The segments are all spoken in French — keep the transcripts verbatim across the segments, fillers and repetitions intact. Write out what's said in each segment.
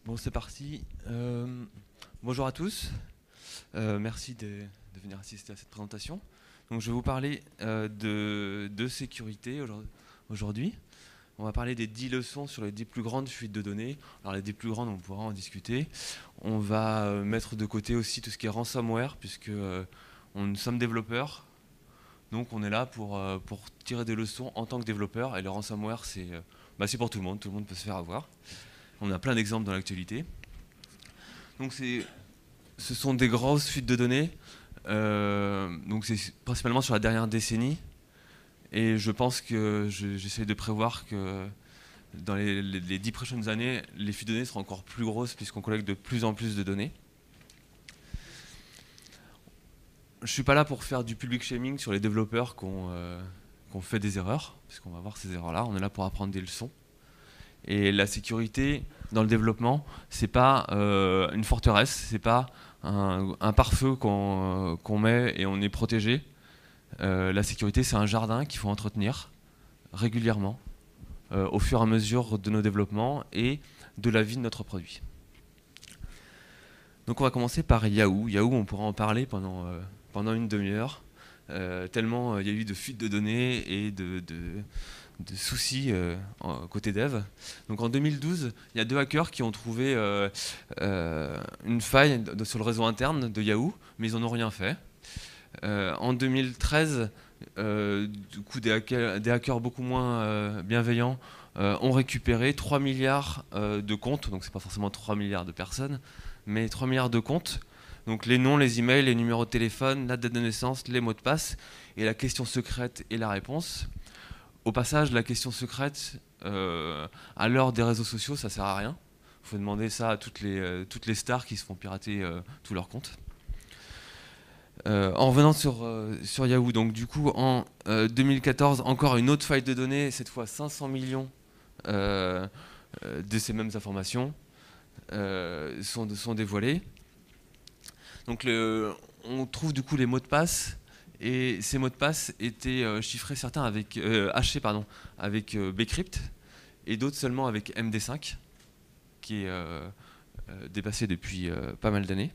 Bon, c'est parti. Euh, bonjour à tous. Euh, merci de, de venir assister à cette présentation. Donc, je vais vous parler euh, de, de sécurité aujourd'hui. On va parler des dix leçons sur les dix plus grandes fuites de données. Alors, les dix plus grandes, on pourra en discuter. On va euh, mettre de côté aussi tout ce qui est ransomware, puisque euh, on, nous sommes développeurs. Donc, on est là pour, euh, pour tirer des leçons en tant que développeur. Et le ransomware, c'est euh, bah, c'est pour tout le monde. Tout le monde peut se faire avoir. On a plein d'exemples dans l'actualité. Donc, c'est ce sont des grosses fuites de données. Euh, donc c'est principalement sur la dernière décennie. Et je pense que je, j'essaie de prévoir que dans les, les, les dix prochaines années, les fuites de données seront encore plus grosses puisqu'on collecte de plus en plus de données. Je ne suis pas là pour faire du public shaming sur les développeurs qui ont, euh, qui ont fait des erreurs, puisqu'on va voir ces erreurs-là. On est là pour apprendre des leçons. Et la sécurité dans le développement, c'est pas euh, une forteresse, c'est pas un, un pare-feu qu'on euh, qu'on met et on est protégé. Euh, la sécurité, c'est un jardin qu'il faut entretenir régulièrement, euh, au fur et à mesure de nos développements et de la vie de notre produit. Donc on va commencer par Yahoo. Yahoo, on pourra en parler pendant, euh, pendant une demi-heure, euh, tellement il euh, y a eu de fuites de données et de, de, de soucis euh, en, côté dev. Donc en deux mille douze, il y a deux hackers qui ont trouvé euh, euh, une faille de, sur le réseau interne de Yahoo, mais ils n'en ont rien fait. Euh, en deux mille treize, euh, du coup, des hackers, des hackers beaucoup moins euh, bienveillants euh, ont récupéré trois milliards euh, de comptes, donc c'est pas forcément trois milliards de personnes, mais trois milliards de comptes. Donc les noms, les emails, les numéros de téléphone, la date de naissance, les mots de passe, et la question secrète et la réponse. Au passage, la question secrète, euh, à l'heure des réseaux sociaux, ça sert à rien. Il faut demander ça à toutes les, euh, toutes les stars qui se font pirater euh, tous leurs comptes. Euh, en revenant sur, euh, sur Yahoo, donc du coup en euh, deux mille quatorze, encore une autre faille de données, cette fois cinq cents millions euh, euh, de ces mêmes informations euh, sont, sont dévoilées. Donc le, on trouve du coup les mots de passe, et ces mots de passe étaient euh, chiffrés, certains avec, euh, hachés pardon, avec euh, Bcrypt, et d'autres seulement avec M D cinq, qui est euh, euh, dépassé depuis euh, pas mal d'années.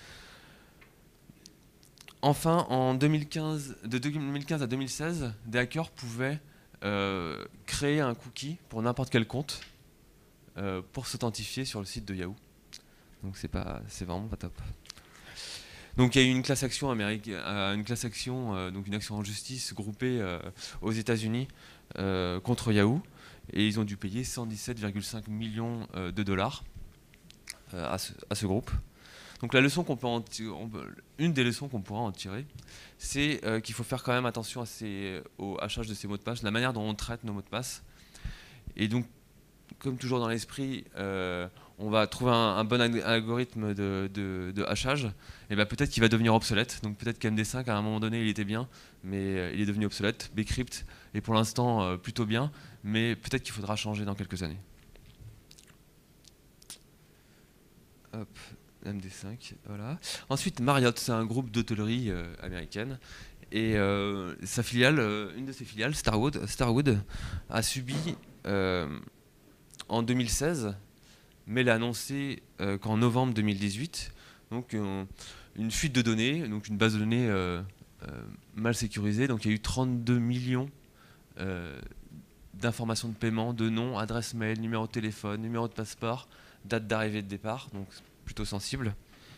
Enfin, en deux mille quinze, de deux mille quinze à deux mille seize, des hackers pouvaient euh, créer un cookie pour n'importe quel compte euh, pour s'authentifier sur le site de Yahoo. Donc c'est pas, c'est vraiment pas top. Donc il y a eu une class action américaine, euh, une class action, euh, donc une action en justice groupée euh, aux États-Unis euh, contre Yahoo, et ils ont dû payer cent dix-sept virgule cinq millions euh, de dollars euh, à, ce, à ce groupe. Donc la leçon qu'on peut en tirer, une des leçons qu'on pourra en tirer, c'est euh, qu'il faut faire quand même attention à ces, au hachage de ces mots de passe, la manière dont on traite nos mots de passe. Et donc, comme toujours dans l'esprit, euh, on va trouver un, un bon algorithme de, de, de hachage, et ben peut-être qu'il va devenir obsolète. Donc peut-être qu'M D cinq, à un moment donné, il était bien, mais euh, il est devenu obsolète. Bcrypt est pour l'instant euh, plutôt bien, mais peut-être qu'il faudra changer dans quelques années. Hop. M D cinq, voilà. Ensuite, Marriott, c'est un groupe d'hôtellerie euh, américaine. Et euh, sa filiale, euh, une de ses filiales, Starwood, Starwood a subi euh, en deux mille seize, mais l'a annoncé euh, qu'en novembre deux mille dix-huit, donc euh, une fuite de données, donc une base de données euh, euh, mal sécurisée. Donc il y a eu trente-deux millions euh, d'informations de paiement, de nom, adresse mail, numéro de téléphone, numéro de passeport, date d'arrivée et de départ. Donc plutôt sensible.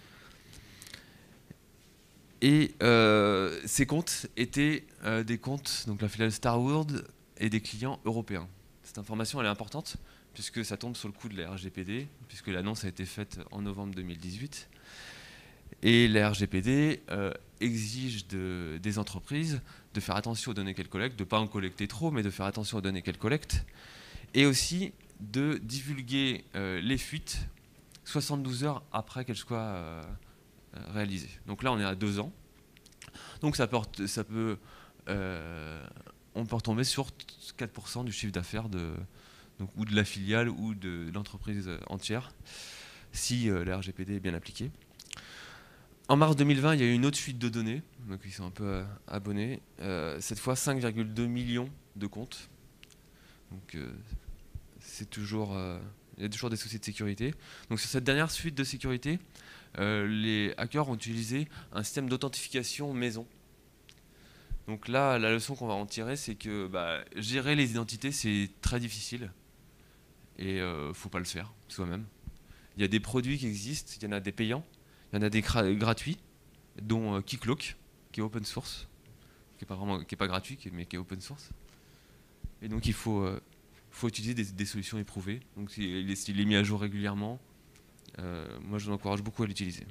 Et euh, ces comptes étaient euh, des comptes, donc la filiale Starwood, et des clients européens. Cette information elle est importante puisque ça tombe sur le coup de la R G P D, puisque l'annonce a été faite en novembre deux mille dix-huit. Et la R G P D euh, exige de, des entreprises de faire attention aux données qu'elles collectent, de ne pas en collecter trop, mais de faire attention aux données qu'elles collectent, et aussi de divulguer euh, les fuites soixante-douze heures après qu'elles soient euh, réalisées. Donc là, on est à deux ans. Donc ça, porte, ça peut, euh, on peut retomber sur quatre pour cent du chiffre d'affaires de, donc, ou de la filiale ou de l'entreprise entière, si euh, la R G P D est bien appliquée. En mars deux mille vingt, il y a eu une autre fuite de données, donc ils sont un peu euh, abonnés. Euh, cette fois, cinq virgule deux millions de comptes. Donc euh, c'est toujours... Euh, Il y a toujours des soucis de sécurité. Donc sur cette dernière suite de sécurité, euh, les hackers ont utilisé un système d'authentification maison. Donc là, la leçon qu'on va en tirer, c'est que bah, gérer les identités, c'est très difficile. Et euh, faut pas le faire soi-même. Il y a des produits qui existent, il y en a des payants, il y en a des gratuits, dont euh, Keycloak, qui est open source, qui n'est pas, vraiment, qui est pas gratuit, mais qui est open source. Et donc il faut, euh, faut utiliser des, des solutions éprouvées. Donc il est, il est mis à jour régulièrement. Euh, moi je vous encourage beaucoup à l'utiliser.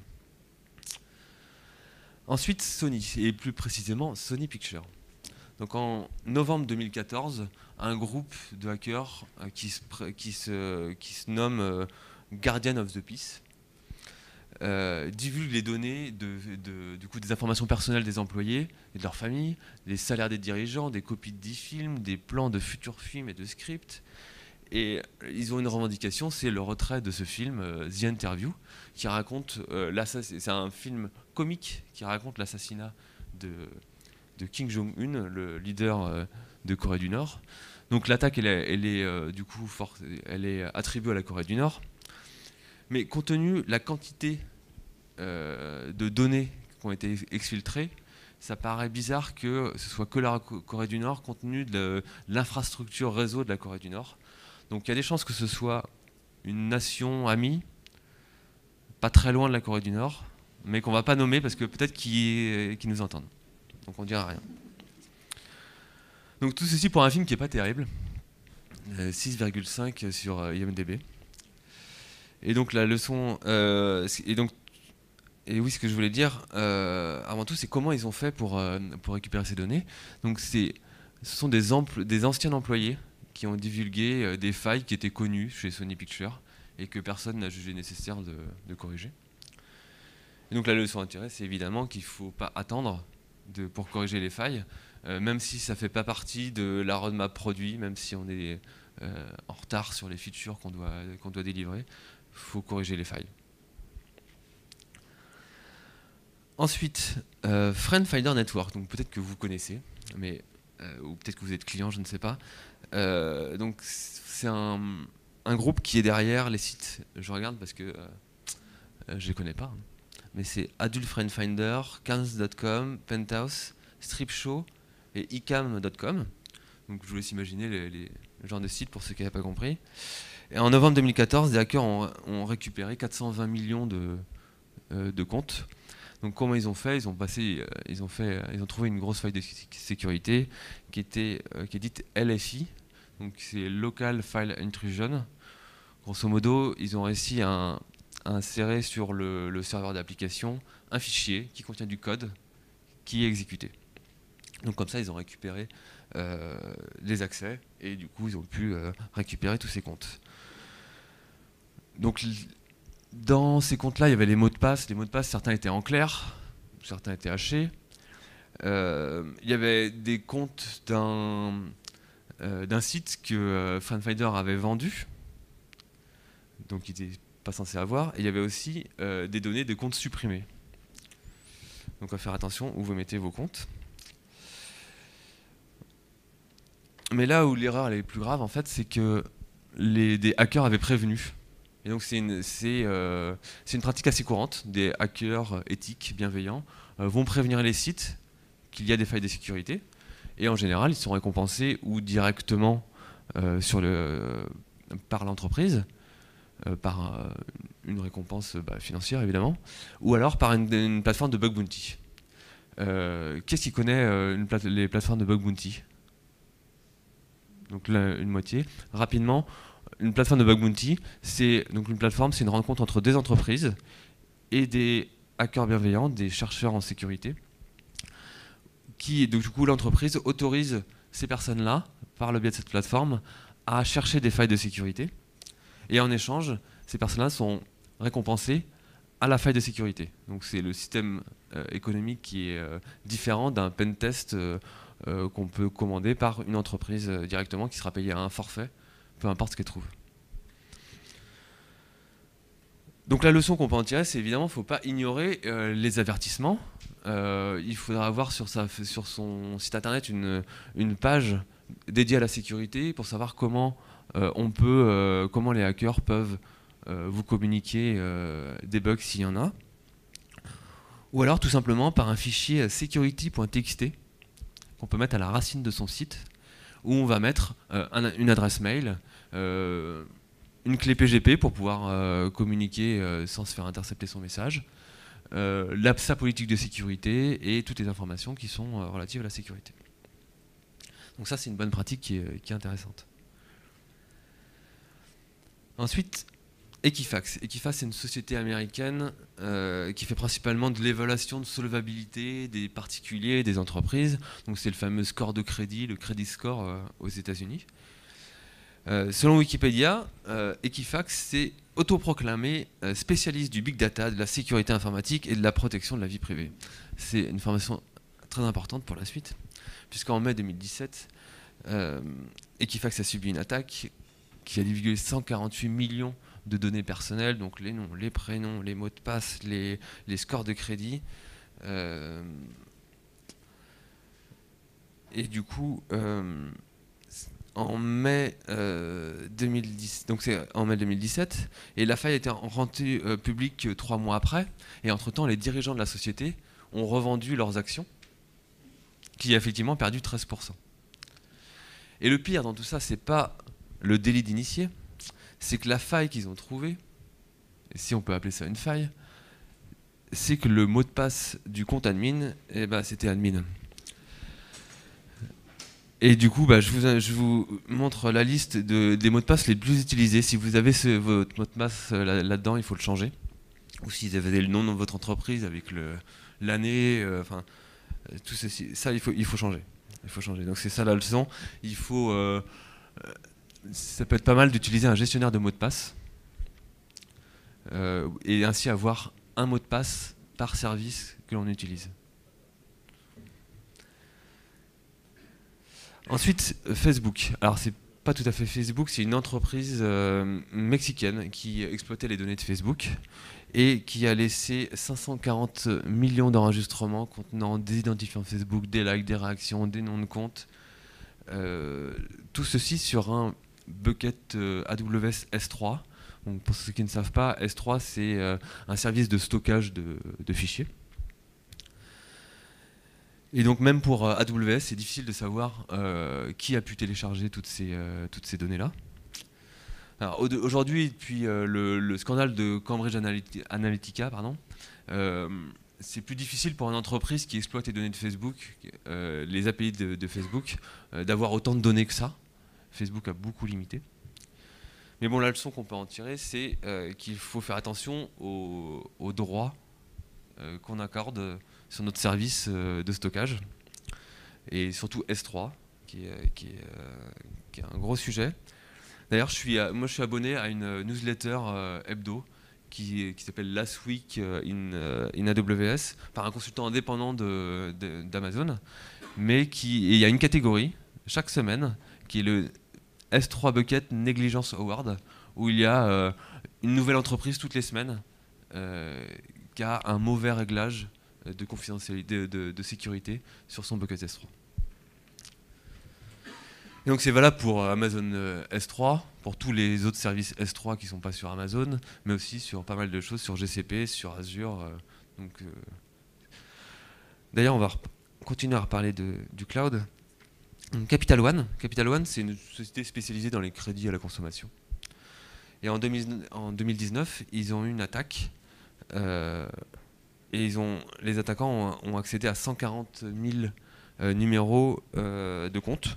Ensuite Sony, et plus précisément Sony Pictures. Donc en novembre deux mille quatorze, un groupe de hackers euh, qui, se, qui, se, qui se nomme euh, Guardian of the Peace euh, divulgue les données de, de, du coup, des informations personnelles des employés et de leurs familles, des salaires des dirigeants, des copies de dix films, des plans de futurs films et de scripts. Et ils ont une revendication, c'est le retrait de ce film, euh, The Interview, qui raconte euh, l'assassinat. C'est un film comique qui raconte l'assassinat de, de Kim Jong-un, le leader euh, de Corée du Nord. Donc l'attaque, elle est, elle est euh, du coup, force, elle est attribuée à la Corée du Nord. Mais compte tenu de la quantité euh, de données qui ont été exfiltrées, ça paraît bizarre que ce soit que la Corée du Nord compte tenu de l'infrastructure réseau de la Corée du Nord. Donc il y a des chances que ce soit une nation amie, pas très loin de la Corée du Nord, mais qu'on ne va pas nommer parce que peut-être qu'ils qu'ils nous entendent. Donc on ne dira rien. Donc tout ceci pour un film qui n'est pas terrible, euh, six virgule cinq sur euh, I M D B. Et donc la leçon, euh, et donc, et oui, ce que je voulais dire, euh, avant tout, c'est comment ils ont fait pour euh, pour récupérer ces données. Donc c'est, ce sont des, empl- des anciens employés qui ont divulgué euh, des failles qui étaient connues chez Sony Pictures et que personne n'a jugé nécessaire de, de corriger. Et donc la leçon d'intérêt, c'est évidemment qu'il ne faut pas attendre de, pour corriger les failles, euh, même si ça ne fait pas partie de la roadmap produit, même si on est euh, en retard sur les features qu'on doit, qu'on doit délivrer. Il faut corriger les failles. Ensuite, euh, Friend Finder Network, donc peut-être que vous connaissez, mais, euh, ou peut-être que vous êtes client, je ne sais pas. Euh, donc c'est un, un groupe qui est derrière les sites, je regarde parce que euh, je ne les connais pas, hein. Mais c'est Adult Friend Finder, Cams point com, Penthouse, Stripshow et icam point com. Donc je vous laisse imaginer les, les, le genre de sites pour ceux qui n'avaient pas compris. Et en novembre deux mille quatorze, des hackers ont, ont récupéré quatre cent vingt millions de, euh, de comptes. Donc comment ils ont fait? Ils ont passé, euh, ils ont fait, euh, ils ont trouvé une grosse faille de sécurité qui était, euh, qui est dite L F I. Donc c'est Local File Intrusion. Grosso modo, ils ont réussi à, à insérer sur le, le serveur d'application un fichier qui contient du code qui est exécuté. Donc comme ça, ils ont récupéré euh, les accès et du coup, ils ont pu euh, récupérer tous ces comptes. Donc dans ces comptes-là, il y avait les mots de passe. Les mots de passe, certains étaient en clair, certains étaient hachés. Euh, il y avait des comptes d'un euh, d'un site que euh, FriendFinder avait vendu, donc il n'était pas censé avoir. Et il y avait aussi euh, des données de comptes supprimés. Donc à faire attention où vous mettez vos comptes. Mais là où l'erreur est plus grave, en fait, c'est que les, des hackers avaient prévenu. Et donc c'est une, c'est, euh, c'est une pratique assez courante. Des hackers éthiques, bienveillants, euh, vont prévenir les sites qu'il y a des failles de sécurité. Et en général, ils sont récompensés ou directement euh, sur le, euh, par l'entreprise, euh, par euh, une récompense bah, financière évidemment, ou alors par une, une plateforme de bug bounty. Euh, Qu'est-ce qui connaît euh, une plate- les plateformes de bug bounty? Donc là, une moitié. Rapidement, une plateforme de bug bounty, c'est donc une plateforme, c'est une rencontre entre des entreprises et des hackers bienveillants, des chercheurs en sécurité, qui, donc, du coup, l'entreprise autorise ces personnes-là, par le biais de cette plateforme, à chercher des failles de sécurité. Et en échange, ces personnes-là sont récompensées à la faille de sécurité. Donc c'est le système euh, économique qui est euh, différent d'un pentest euh, euh, qu'on peut commander par une entreprise euh, directement, qui sera payée à un forfait, peu importe ce qu'elle trouve. Donc la leçon qu'on peut en tirer, c'est évidemment qu'il ne faut pas ignorer euh, les avertissements. Euh, il faudra avoir sur, sa, sur son site internet une, une page dédié à la sécurité pour savoir comment euh, on peut, euh, comment les hackers peuvent euh, vous communiquer euh, des bugs s'il y en a. Ou alors tout simplement par un fichier security.txt qu'on peut mettre à la racine de son site, où on va mettre euh, un, une adresse mail, euh, une clé P G P pour pouvoir euh, communiquer euh, sans se faire intercepter son message, euh, la, sa politique de sécurité et toutes les informations qui sont euh, relatives à la sécurité. Donc ça, c'est une bonne pratique qui est, qui est intéressante. Ensuite, Equifax. Equifax, c'est une société américaine euh, qui fait principalement de l'évaluation de solvabilité des particuliers et des entreprises. Donc c'est le fameux score de crédit, le credit score euh, aux États-Unis. Euh, selon Wikipédia, euh, Equifax s'est autoproclamé euh, spécialiste du big data, de la sécurité informatique et de la protection de la vie privée. C'est une formation très importante pour la suite, puisqu'en mai deux mille dix-sept, euh, Equifax a subi une attaque qui a divulgué cent quarante-huit millions de données personnelles, donc les noms, les prénoms, les mots de passe, les, les scores de crédit. Euh, et du coup, euh, en mai euh, deux mille dix, donc c'est en mai deux mille dix-sept, et la faille a été rendue euh, publique trois mois après. Et entre-temps, les dirigeants de la société ont revendu leurs actions, qui a effectivement perdu treize pour cent. Et le pire dans tout ça, c'est pas le délit d'initié, c'est que la faille qu'ils ont trouvée, si on peut appeler ça une faille, c'est que le mot de passe du compte admin, eh ben, c'était admin. Et du coup, bah, je, vous, je vous montre la liste de, des mots de passe les plus utilisés. Si vous avez ce, votre mot de passe là, là-dedans, il faut le changer. Ou si vous avez le nom de votre entreprise avec l'année, euh, enfin, tout ceci, ça, il faut, il faut changer. Il faut changer. Donc c'est ça la leçon. Il faut... Euh, ça peut être pas mal d'utiliser un gestionnaire de mots de passe euh, et ainsi avoir un mot de passe par service que l'on utilise. Ensuite, Facebook. Alors c'est pas tout à fait Facebook, c'est une entreprise euh, mexicaine qui exploitait les données de Facebook et qui a laissé cinq cent quarante millions d'enregistrements contenant des identifiants Facebook, des likes, des réactions, des noms de compte. Euh, tout ceci sur un bucket euh, A W S S trois. Donc, pour ceux qui ne savent pas, S trois c'est euh, un service de stockage de, de fichiers. Et donc même pour euh, A W S, c'est difficile de savoir euh, qui a pu télécharger toutes ces, euh, toutes ces données-là. Aujourd'hui, depuis euh, le, le scandale de Cambridge Analytica, pardon, euh, c'est plus difficile pour une entreprise qui exploite les données de Facebook, euh, les A P I de, de Facebook, euh, d'avoir autant de données que ça. Facebook a beaucoup limité. Mais bon, la leçon qu'on peut en tirer, c'est euh, qu'il faut faire attention aux, aux droits euh, qu'on accorde sur notre service euh, de stockage. Et surtout S trois, qui est, qui est, euh, qui est un gros sujet. D'ailleurs, je suis, moi je suis abonné à une newsletter euh, hebdo qui, qui s'appelle Last Week in, uh, in A W S par un consultant indépendant d'Amazon. De, de, mais qui, il y a une catégorie chaque semaine qui est le S trois Bucket Negligence Award où il y a euh, une nouvelle entreprise toutes les semaines euh, qui a un mauvais réglage de confidentialité, de, de, de sécurité sur son bucket S trois. Et donc c'est valable pour Amazon S trois, pour tous les autres services S trois qui ne sont pas sur Amazon, mais aussi sur pas mal de choses, sur G C P, sur Azure. Euh, donc, euh... D'ailleurs, on va continuer à reparler de, du cloud. Donc, Capital One, Capital One, c'est une société spécialisée dans les crédits à la consommation. Et en, deux mille, en deux mille dix-neuf, ils ont eu une attaque, euh, et ils ont, les attaquants ont, ont accédé à cent quarante mille euh, numéros euh, de compte.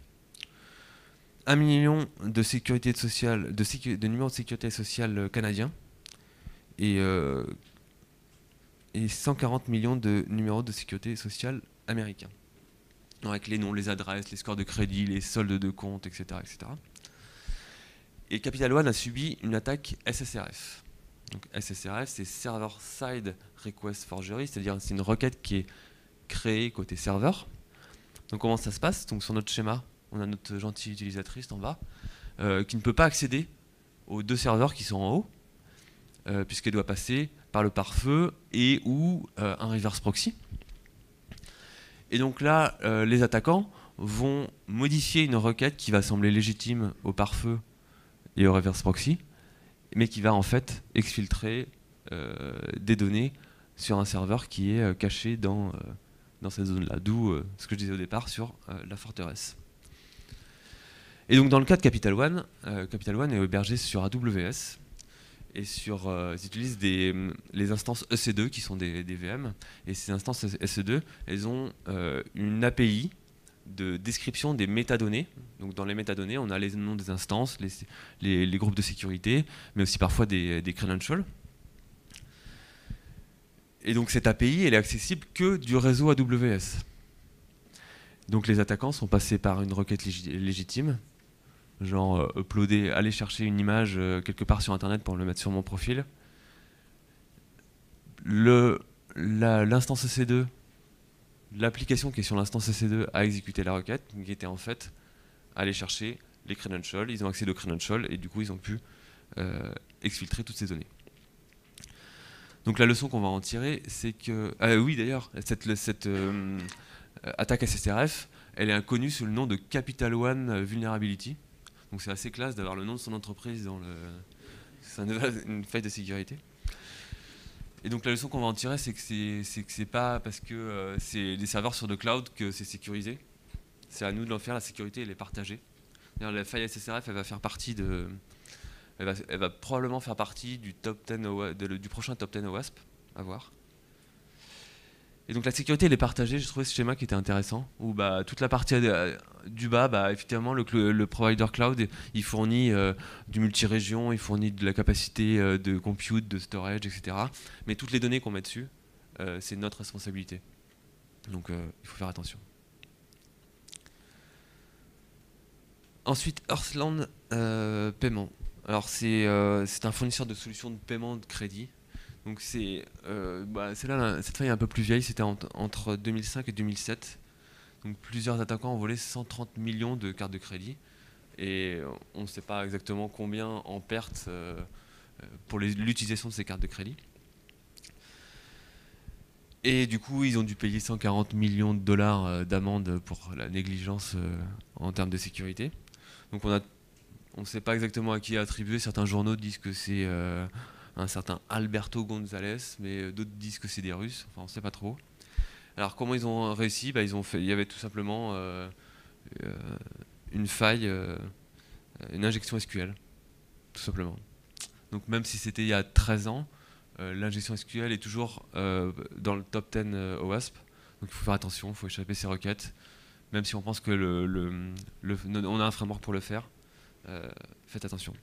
un million de, sécurité sociale, de, sécu, de numéros de sécurité sociale canadiens et, euh, et cent quarante millions de numéros de sécurité sociale américains. Avec les noms, les adresses, les scores de crédit, les soldes de compte, et cetera, et cetera. Et Capital One a subi une attaque S S R F. Donc S S R F, c'est Server Side Request Forgery, c'est-à-dire c'est une requête qui est créée côté serveur. Donc comment ça se passe? Donc sur notre schéma, on a notre gentille utilisatrice en bas, euh, qui ne peut pas accéder aux deux serveurs qui sont en haut, euh, puisqu'elle doit passer par le pare-feu et ou euh, un reverse proxy. Et donc là, euh, les attaquants vont modifier une requête qui va sembler légitime au pare-feu et au reverse proxy, mais qui va en fait exfiltrer euh, des données sur un serveur qui est euh, caché dans, euh, dans cette zone-là. D'où euh, ce que je disais au départ sur euh, la forteresse. Et donc dans le cas de Capital One, euh, Capital One est hébergé sur A W S et sur, euh, ils utilisent des, les instances E C deux qui sont des, des V M. Et ces instances E C deux, elles ont euh, une A P I de description des métadonnées. Donc dans les métadonnées, on a les noms des instances, les, les, les groupes de sécurité, mais aussi parfois des, des credentials. Et donc cette A P I, elle est accessible que du réseau A W S. Donc les attaquants sont passés par une requête légitime, genre euh, uploader, aller chercher une image euh, quelque part sur internet pour le mettre sur mon profil. L'instance E C deux, l'application qui est sur l'instance E C deux a exécuté la requête, qui était en fait aller chercher les credentials, ils ont accédé aux credentials et du coup ils ont pu euh, exfiltrer toutes ces données. Donc la leçon qu'on va en tirer, c'est que... Ah oui d'ailleurs, cette, cette euh, attaque S S R F, elle est connue sous le nom de Capital One Vulnerability. Donc c'est assez classe d'avoir le nom de son entreprise dans le... C'est une faille de sécurité. Et donc la leçon qu'on va en tirer, c'est que c'est que c'est pas parce que euh, c'est des serveurs sur le cloud que c'est sécurisé. C'est à nous de l'en faire, la sécurité elle est partagée. D'ailleurs la faille S S R F elle va faire partie de... Elle va, elle va probablement faire partie du, top dix de, de, du prochain top dix O W A S P, à voir. Et donc la sécurité elle est partagée, j'ai trouvé ce schéma qui était intéressant, où bah, toute la partie euh, du bas, bah, effectivement le, le provider cloud, il fournit euh, du multi-région, il fournit de la capacité euh, de compute, de storage, et cetera. Mais toutes les données qu'on met dessus, euh, c'est notre responsabilité. Donc euh, il faut faire attention. Ensuite, Earthland euh, Paiement. Alors c'est euh, un fournisseur de solutions de paiement de crédit. Donc c'est euh, bah, là, cette faille est un peu plus vieille, c'était en, entre deux mille cinq et deux mille sept. Donc plusieurs attaquants ont volé cent trente millions de cartes de crédit. Et on ne sait pas exactement combien en perte euh, pour l'utilisation de ces cartes de crédit. Et du coup, ils ont dû payer cent quarante millions de dollars d'amende pour la négligence euh, en termes de sécurité. Donc on a on ne sait pas exactement à qui attribuer. Certains journaux disent que c'est euh, un certain Alberto González, mais d'autres disent que c'est des Russes. Enfin, on ne sait pas trop. Alors, comment ils ont réussi bah, ils ont fait, il y avait tout simplement euh, euh, une faille, euh, une injection S Q L, tout simplement. Donc, même si c'était il y a treize ans, euh, l'injection S Q L est toujours euh, dans le top dix euh, O W A S P. Donc, il faut faire attention, il faut échapper ces requêtes. Même si on pense que le, le, le, on a un framework pour le faire. Euh, faites attention.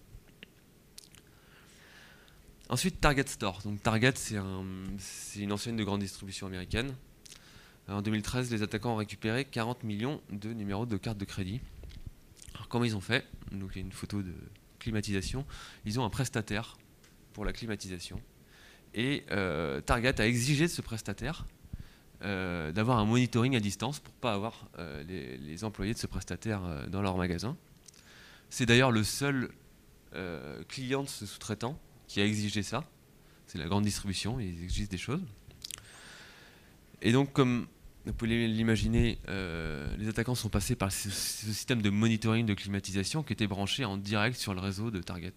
Ensuite, Target Store. Donc, Target, c'est un, une enseigne de grande distribution américaine. En deux mille treize, les attaquants ont récupéré quarante millions de numéros de cartes de crédit. Alors, comment ils ont fait? Donc, il y a une photo de climatisation. Ils ont un prestataire pour la climatisation. Et euh, Target a exigé de ce prestataire euh, d'avoir un monitoring à distance pour ne pas avoir euh, les, les employés de ce prestataire euh, dans leur magasin. C'est d'ailleurs le seul euh, client de ce sous-traitant qui a exigé ça. C'est la grande distribution, ils exigent des choses. Et donc, comme vous pouvez l'imaginer, euh, les attaquants sont passés par ce, ce système de monitoring de climatisation qui était branché en direct sur le réseau de Target.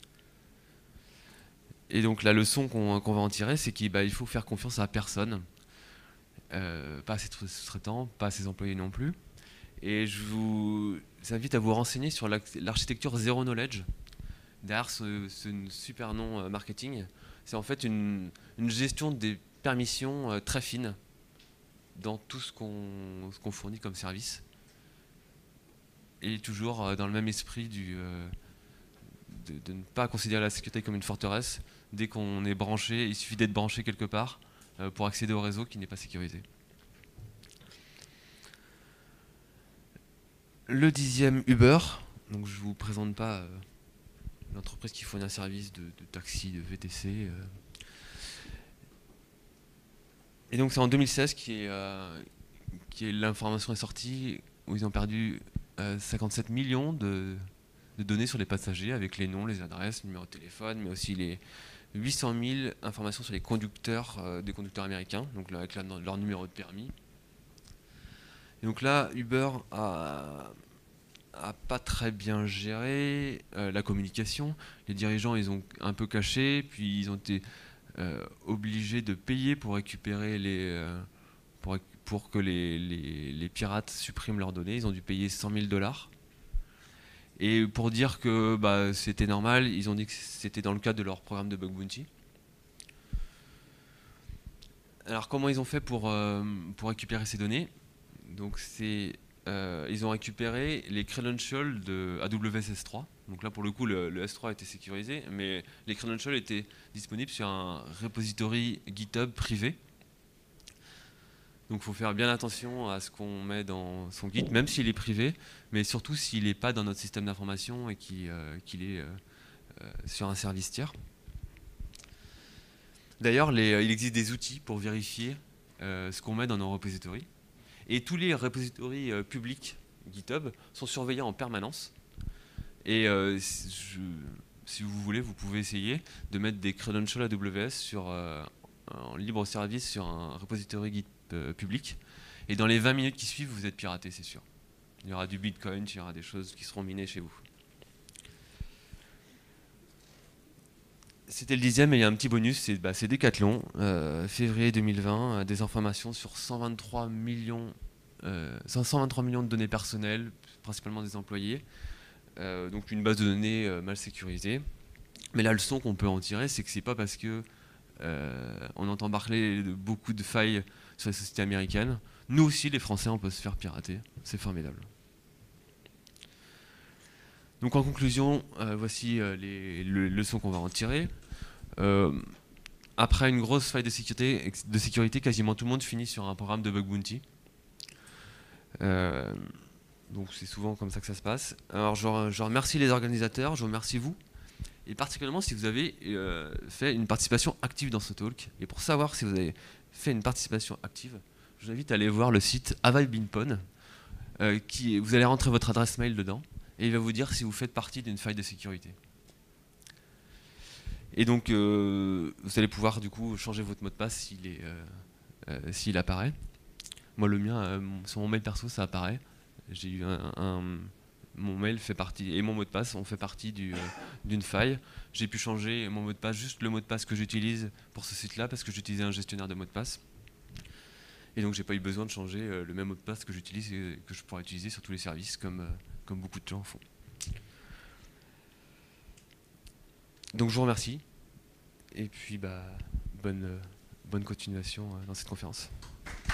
Et donc, la leçon qu'on qu'on va en tirer, c'est qu'il bah, il faut faire confiance à personne. Euh, pas à ses sous-traitants, pas à ses employés non plus. Et je vous invite à vous renseigner sur l'architecture Zero Knowledge. Derrière ce, ce super nom marketing, c'est en fait une, une gestion des permissions euh, très fine dans tout ce qu'on qu'on fournit comme service. Et toujours euh, dans le même esprit du, euh, de, de ne pas considérer la sécurité comme une forteresse. Dès qu'on est branché, il suffit d'être branché quelque part euh, pour accéder au réseau qui n'est pas sécurisé. Le dixième, Uber. Donc je ne vous présente pas euh, l'entreprise qui fournit un service de, de taxi, de V T C. Euh. Et donc c'est en deux mille seize qui est, euh, qui est l'information est sortie où ils ont perdu euh, cinquante-sept millions de, de données sur les passagers avec les noms, les adresses, le numéro de téléphone, mais aussi les huit cent mille informations sur les conducteurs, euh, des conducteurs américains, donc avec la, leur numéro de permis. Et Donc là, Uber a, a pas très bien géré euh, la communication. Les dirigeants, ils ont un peu caché, puis ils ont été euh, obligés de payer pour récupérer les, euh, pour, pour que les, les, les pirates suppriment leurs données. Ils ont dû payer cent mille dollars. Et pour dire que bah, c'était normal, ils ont dit que c'était dans le cadre de leur programme de bug bounty. Alors comment ils ont fait pour, euh, pour récupérer ces données? Donc c'est, euh, ils ont récupéré les credentials de A W S S trois. Donc là pour le coup le, le S trois était sécurisé, mais les credentials étaient disponibles sur un repository GitHub privé. Donc il faut faire bien attention à ce qu'on met dans son Git, même s'il est privé, mais surtout s'il n'est pas dans notre système d'information et qu'il euh, qu'il est euh, euh, sur un service tiers. D'ailleurs, les- il existe des outils pour vérifier euh, ce qu'on met dans nos repositories. Et tous les repositories euh, publics GitHub sont surveillés en permanence. Et euh, si, je- si vous voulez, vous pouvez essayer de mettre des credentials A W S sur, euh, en libre service sur un repository Git euh, public. Et dans les vingt minutes qui suivent, vous êtes piraté, c'est sûr. Il y aura du Bitcoin, il y aura des choses qui seront minées chez vous. C'était le dixième et il y a un petit bonus, c'est bah, Decathlon, euh, février deux mille vingt, euh, des informations sur cent vingt-trois millions, euh, cent vingt-trois millions de données personnelles, principalement des employés. Euh, donc une base de données euh, mal sécurisée. Mais la leçon qu'on peut en tirer, c'est que c'est pas parce que euh, on entend parler de beaucoup de failles sur les sociétés américaines. Nous aussi, les Français, on peut se faire pirater. C'est formidable. Donc en conclusion, euh, voici euh, les, les leçons qu'on va en tirer. Euh, après une grosse faille de sécurité, de sécurité, quasiment tout le monde finit sur un programme de bug bounty. Euh, donc c'est souvent comme ça que ça se passe. Alors je, je remercie les organisateurs, je remercie vous, et particulièrement si vous avez euh, fait une participation active dans ce talk. Et pour savoir si vous avez fait une participation active, je vous invite à aller voir le site Avail Binpon, euh, qui, vous allez rentrer votre adresse mail dedans, et il va vous dire si vous faites partie d'une faille de sécurité. Et donc, euh, vous allez pouvoir du coup changer votre mot de passe s'il est, euh, euh, s'il apparaît. Moi, le mien, euh, sur mon mail perso, ça apparaît. J'ai eu un, un, mon mail fait partie et mon mot de passe ont fait partie du, euh, d'une faille. J'ai pu changer mon mot de passe, juste le mot de passe que j'utilise pour ce site-là, parce que j'utilisais un gestionnaire de mots de passe. Et donc, j'ai pas eu besoin de changer euh, le même mot de passe que j'utilise et que je pourrais utiliser sur tous les services, comme, euh, comme beaucoup de gens font. Donc, je vous remercie. Et puis, bah, bonne, bonne continuation dans cette conférence.